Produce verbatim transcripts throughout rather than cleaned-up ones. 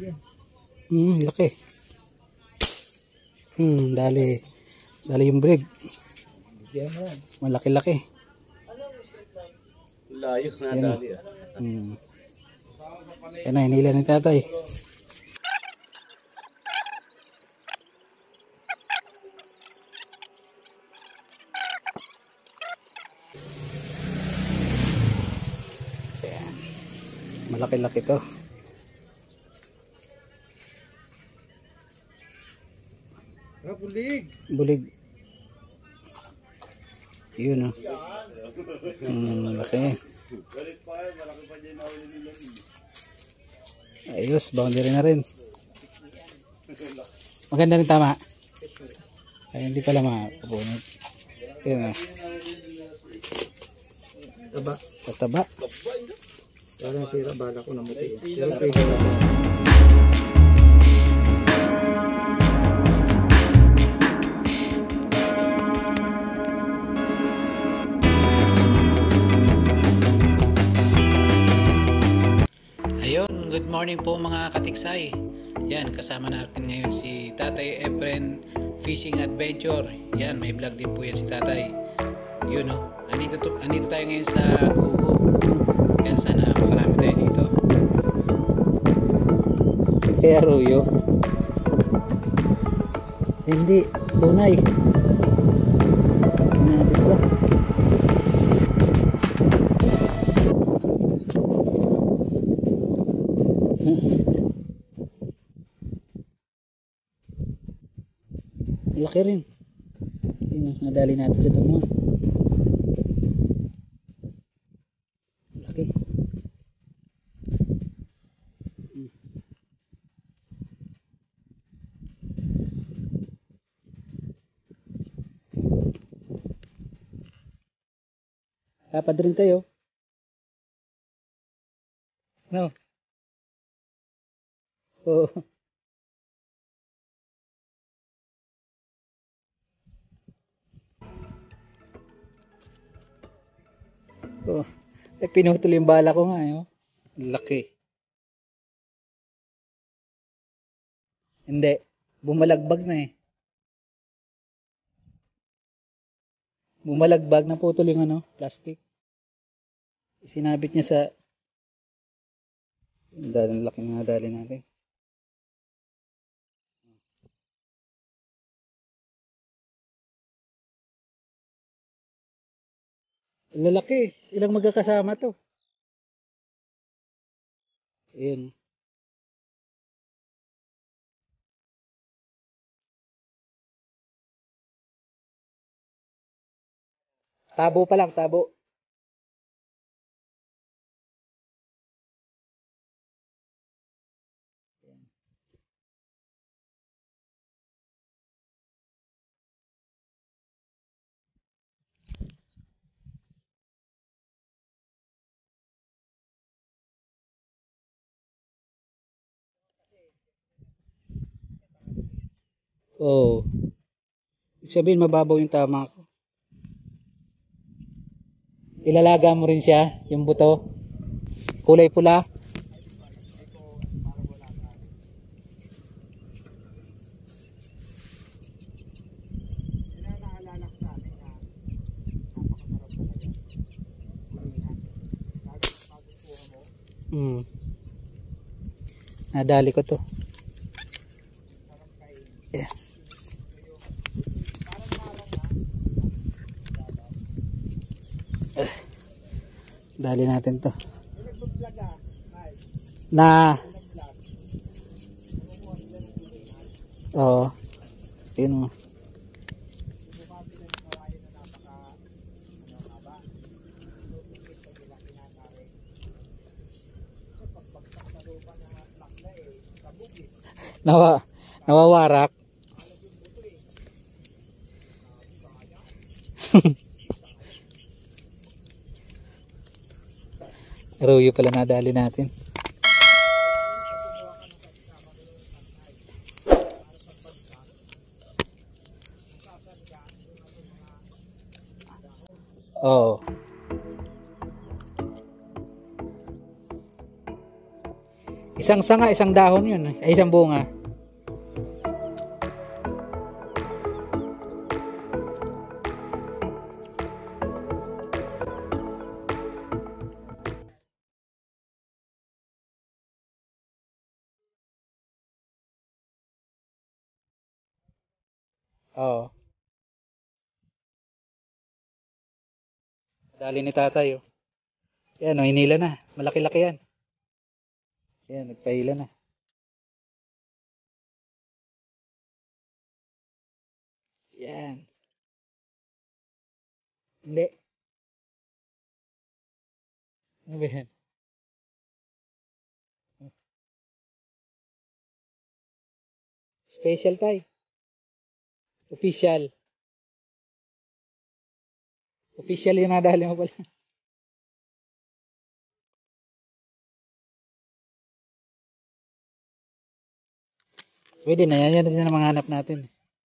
Hmm, laki. Hmm, dali. Dali yung brig. Malaki-laki. Layo na dali. Hmm. Yan na, hinila ni tatay. Ayan. Malaki-laki to. Ah, bulig. Bulig. Yun o. Oh. Hmm, malaki. Ayos, boundary na rin. Maganda rin, tama. Ay, hindi pala makapunod. Yun o. Oh. Taba. Tataba. Parang sira, bala ko na muti. Pero pwede na. Ayun, good morning po mga katiksay. Yan, kasama natin ngayon si Tatay Efren Fishing Adventure. Yan, may vlog din po yan si Tatay. Yun o, oh. andito, to, andito tayo ngayon sa Gugo. Yan, sana makarami tayo dito. Kaya Arroyo? Hindi, tunay. Sinabi ko. Laki rin. Yun, nadali natin sa damo. Laki. Hmm. Kapad rin tayo. No. Oo. Oh. Eh, pinutol yung bala ko nga, eh. Laki. Hindi. Bumalagbag na eh. Bumalagbag na putol yung ano, plastic. Sinabit niya sa dali, laki nga dali natin. Lalaki. Ilang magkakasama to. Ayan. Tabo pa lang, tabo. Oh. Ibig sabihin mababaw yung tama ko. Ilalaga mo rin siya, yung buto. Kulay pula. Hmm. Nadali ko to. Yeah. Uh, dali natin to. Na. Oo. Yun mo. Nawa, nawawarak. Arroyo pala nadali natin. Oo. Isang sanga, isang dahon yun. Ay, isang bunga. Oo. Dali ni tatay, oh. Yan, oh, hinila na. Malaki-laki yan. Yan, nagpahila na. Yan. Hindi. Ano ba yan? Special tay. Official. Official yung nadali mo pala. Pwede na yan. Yan din ang mga hanap natin.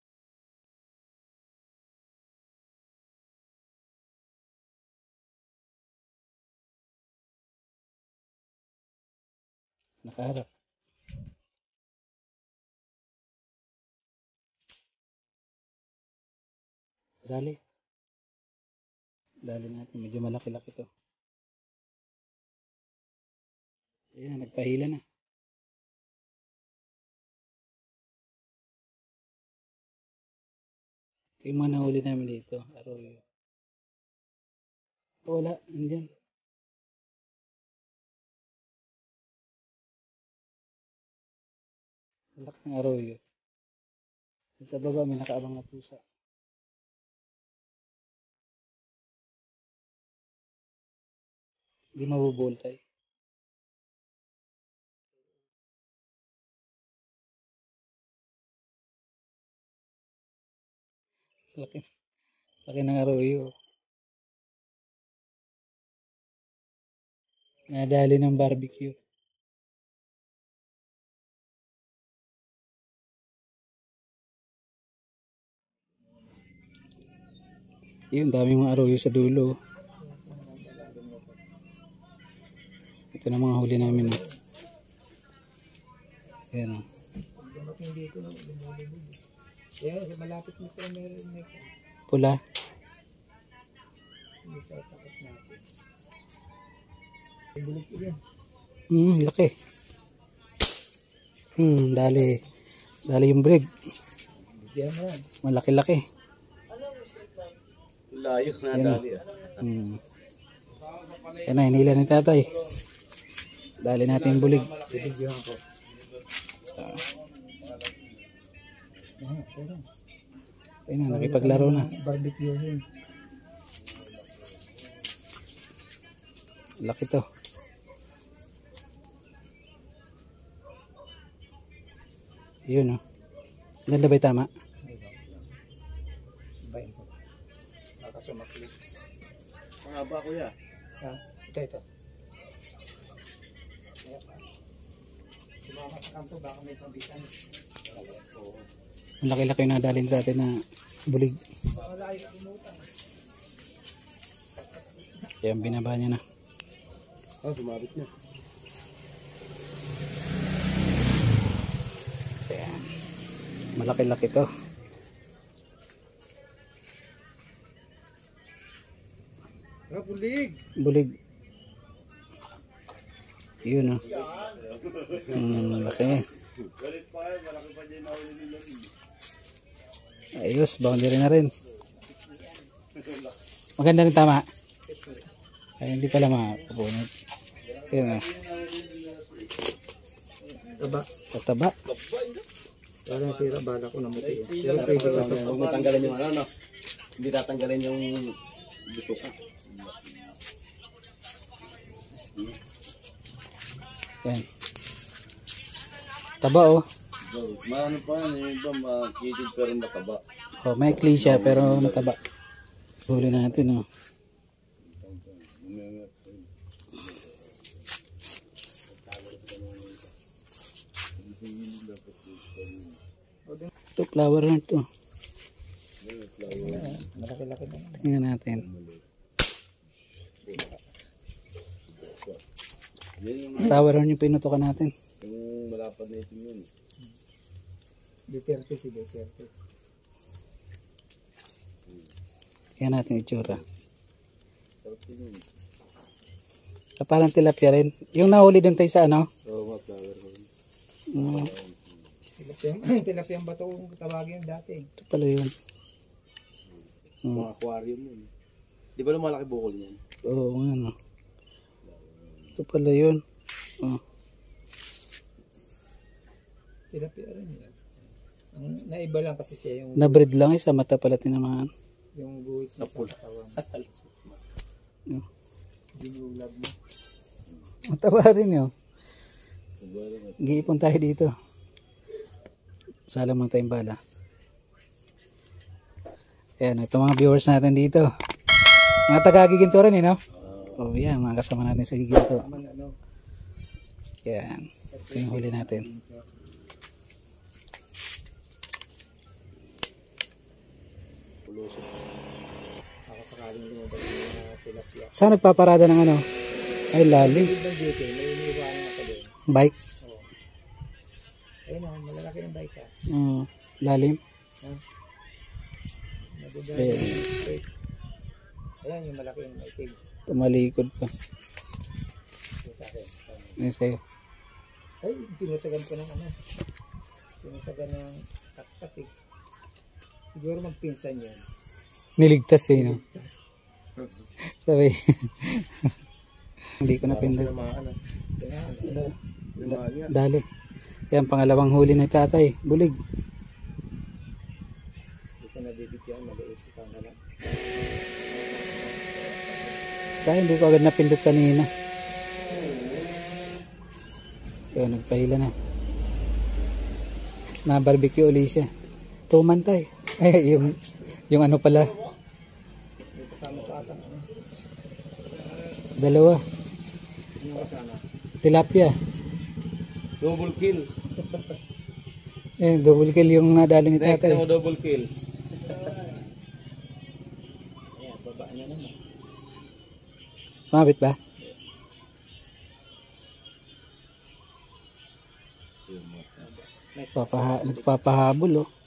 Nakaharap. Dali. Dali natin. Medyo malaki-laki to. Ayan, nagpahila na. Yung mga nahuli namin dito. Arroyo. Oh, wala. Andyan. Laki ng arroyo. Sa baba may nakaabang na pusa. Hindi mabubultay. Laki. Laki ng arroyo. Nadali ng barbecue. Yun, daming mga arroyo sa dulo. Ito na mga huli namin. Ayan o. Pula. Hmm, laki. Hmm, dali. Dali yung brig. Malaki-laki. Layo na dali. Hmm. Yan na, hinila ni tatay. Dali natin yung bulig. Bibigyan ko. Ayun na, nakipaglaro na. Barbecue yun. Laki to. Yun o. Ganda ba yung tama? Bayan ko. Nakasumakli. Mahaba kuya. Ha? Ito, ito. Sumama sa kanto, baka may pabitan. Ang laki-laki yung nadalin natin na bulig. Yan, binaba niya na. Oh, sumabit na. Yan. Malaki-laki to. Ah, bulig. Bulig. Yun o. Hmm, laki. Ayos, boundary na rin. Maganda rin tama. Ay, hindi pala makapunod. Yun o. Taba. Tataba. Wala sira, bala ko namuti. Pero pwede ko ito. Huwag mo tanggalin yung ano, no? Hindi tatanggalin yung buto ka. Yan. Taba o. Maano pa, yung iba makitid pero nataba. Oh, may clean siya pero nataba. Huli natin o. Ito, flower na ito. Malaki-laki na. Tingnan natin. Flower horn yung pinutukan natin. malapad na itim yun. Duterte si Duterte. Yan natin itsura. Sarap din yun. So, parang tilapia rin. Yung nahuli dun tayo sa ano? Oo, mga flower ko. Mm, Tilapiyang, tilapiyang bato kung tawagin dati. ito pala yun. Mm. Mga aquarium yun. Di ba lumalaki bukol niyan? Oo, ano. Ito pala yun. Oh. Tilapia rin yun. Ang naiba lang kasi siya yung Nabreed lang eh, sa mata pala tinamaan. yung guhit sa katawan. Mm. Binulab mo. Mataba rin yun. Giipon tayo dito. Sala mo tayong bala. Ayan, ito mga viewers natin dito. Mga taga-Giginto rin eh, no? Oh, yan, mga kasama natin sa Giginto. Ano, Yan. Ito yung huli natin. ako sakaling lumabas yung mga tilapia. Saan nagpaparada ng ano? Ay, lalim. Ibang dito, may iniwanan ako doon. Bike. Oo. Ayun na, malalaki ng bike ah. Oh, lalim. Ha? Nagdadaan Ayan. yung straight. Ayan yung malaki yung maitig. Tumalikod pa. Yung sa akin. Ano sa'yo? Ay, pinusagan ko ng ano. Pinusagan ng kaksatis. Siguro magpinsan yun. Niligtas eh, no? Sabi. Hindi ko na pindot. Tinamaan na. Kaya, Tinamaan nga. Dali. Yan, pangalawang huli ng tatay. Bulig. hindi ko nabibigyan, maliit ikaw na lang. Kaya hindi ko agad napindot kanina. Kaya nagpahila na. Na-barbecue uli siya. Tuman tayo. Ay, yung, yung ano pala. May kasama pa atang ano. Dalawa. Yung kasama. Tilapia. Double kill. Eh, double kill yung nadali ni Next tatay. mo double kill. Ayan, baba niya naman. Sumabit ba? Nagpapaha nagpapahabol oh.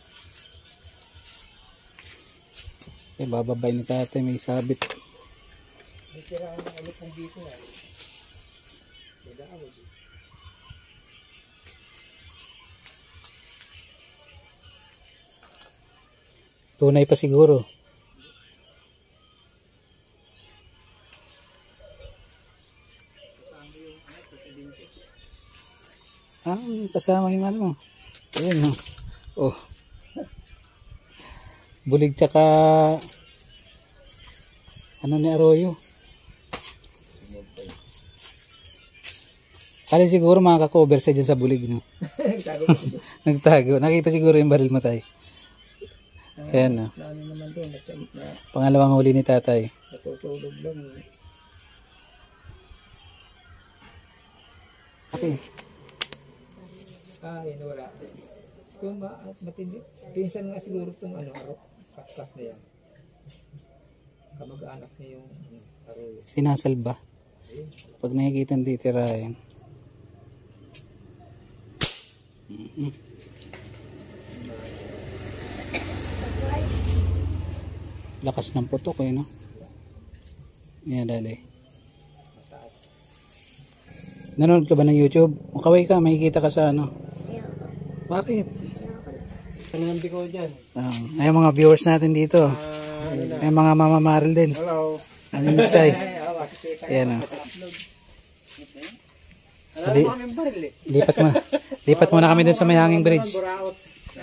Eh, bababay ni tatay, may sabit. May tiraan ng ulit ng dito ah. May daawag. Tunay pa siguro. Ah, kasama yung ano. Ayun oh. Oh. Bulig tsaka ano ni Arroyo. Kali siguro makaka-cover sa dyan sa bulig, no? Tago ko dito. Nagtago. Nakita siguro yung baril mo tayo. Ayan, no? Lalo naman doon. nat- na- Pangalawang huli ni tatay. Natutulog lang. eh. Okay. Ah, yun wala. Kung ma matindi. Pinsan nga siguro itong ano, aro. Kaskas na yan. Kamag-anak niya yung ano, aro. Sinasalba. Pag nakikita ng titirayan. Mhm. Lakas ng putok eh, no? Yan, dali. Mataas. Nanonood ka ba ng YouTube? Makaway ka, makikita ka sa ano? Bakit? Ano nang biko dyan? Um, ay mga viewers natin dito. May mga mamamaril din. Hello. Ang miksay. Ayan o. So, li Kaming baril eh. lipat mo. Lipat muna kami dun sa may hanging bridge. Buraot.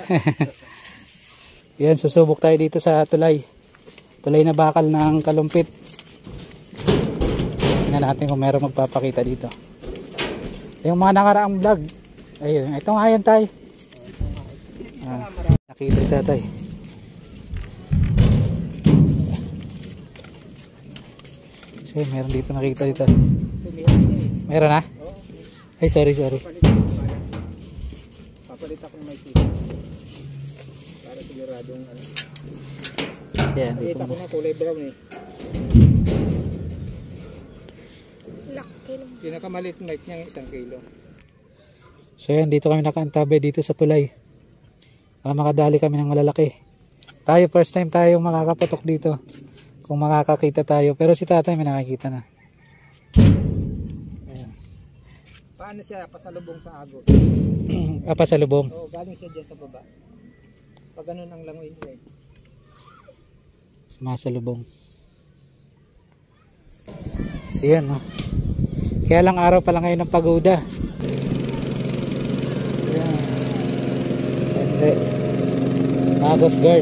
Yan, susubok tayo dito sa tulay. Tulay na bakal ng Kalumpit. Tingnan natin kung meron magpapakita dito. Yung mga nakaraang vlog. Ayun, ito nga yan tayo. Ah, nakita tatay. So, meron dito nakita dito. Meron na? Ay, sorry, sorry. Papalit akong may kita. Para siguradong ano. Yan, dito Kita ko na. na kulay brown eh. Laki lang. Pinakamalit mic niya isang kilo. So yan, dito kami nakaantabi dito sa tulay. Ah, makadali kami ng malalaki. Tayo, first time tayo makakaputok dito. Kung makakakita tayo. Pero si tatay may nakakita na. Ayan. Paano siya pasalubong sa agos? Apa sa lubong. Oo, galing siya dyan sa baba. Pag ganun ang langoy niya eh. Sumasalubong. So yan, no? Kaya lang araw pa lang ngayon ng pagoda. Yan. Hindi. Agos guard.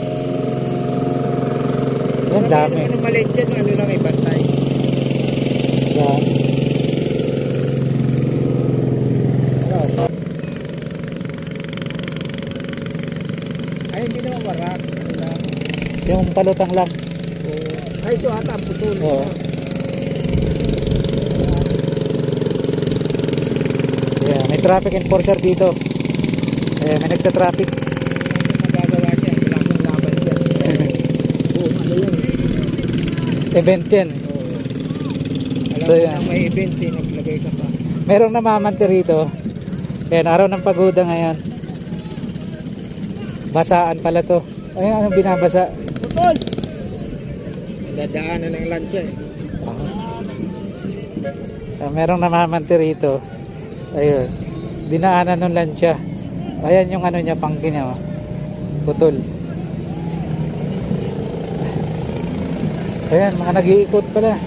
Yan, dami. Ano maliit dyan, ano lang ay bantay. Yan. Ay, hindi naman warak. Ano lang. Yung palutang lang. Ay, ito ata, putol. Oo. Yeah, may traffic enforcer dito. Eh, may nagta-traffic. Magagawa siya, wala akong laban dyan. Oo, ano yan eh. Event yan. Oo. Alam So, mo yan. na may event eh, naglagay ka pa. Merong namamante rito. Ayan, araw ng pagoda ngayon. Basaan pala to. Ay, anong binabasa? Putol! Dadaanan ng lansya eh. Ah, merong namamante rito. Ayun. Dinaanan ng lansya. Ayan yung ano niya, pangkin niya. Oh. Putol. Ayan, mga nag-iikot pala.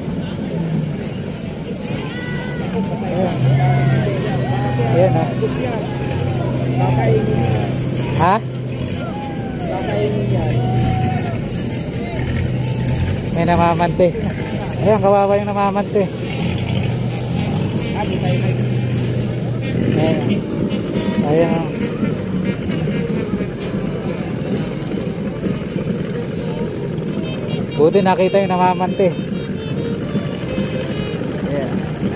Ayan. Ayan, ha. Kakainin niya. Ha? Kakainin niya. May namamante. Ayan, kawawa yung namamante. Sabi tayo may Ayan. Ayan. oh. Buti nakita yung namamante. Ayan.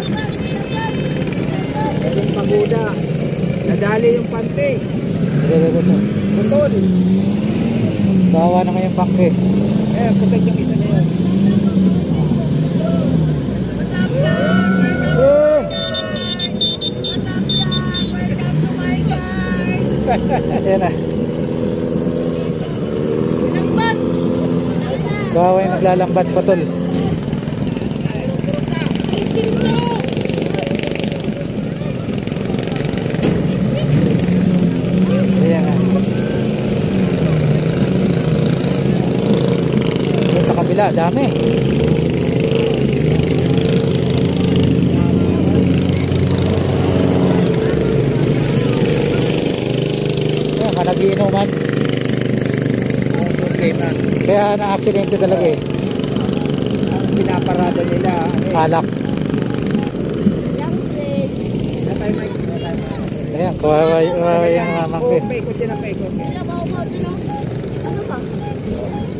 yung pagoda. Nadali yung pante. Ito, ito, ito. Putol. Kawawa naman yung pangke. Eh, putol yung isa na yun. Eh! Ayan na. Kawawa yung naglalambat patol. Ayan na. Doon sa kabila, dami. Ayan, kanag-iinuman. Ang problema. Kaya na-aksidente talaga eh. Ang pinaparada nila. Eh, Alak. na tayo may... na tayo may- Ayan, kawawa kawawa yung mamang ko. Oo, paikot yan ang paikot.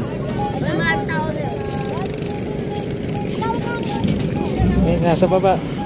Ayan, nasa baba.